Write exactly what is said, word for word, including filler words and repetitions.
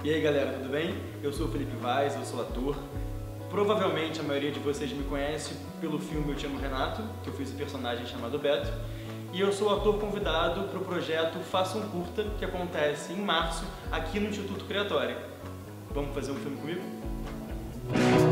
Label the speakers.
Speaker 1: E aí galera, tudo bem? Eu sou o Felipe Vaz, eu sou ator. Provavelmente a maioria de vocês me conhece pelo filme Eu Te Amo, Renato, que eu fiz um personagem chamado Beto. E eu sou o ator convidado para o projeto Faça um Curta, que acontece em março aqui no Instituto Criatória. Vamos fazer um filme comigo?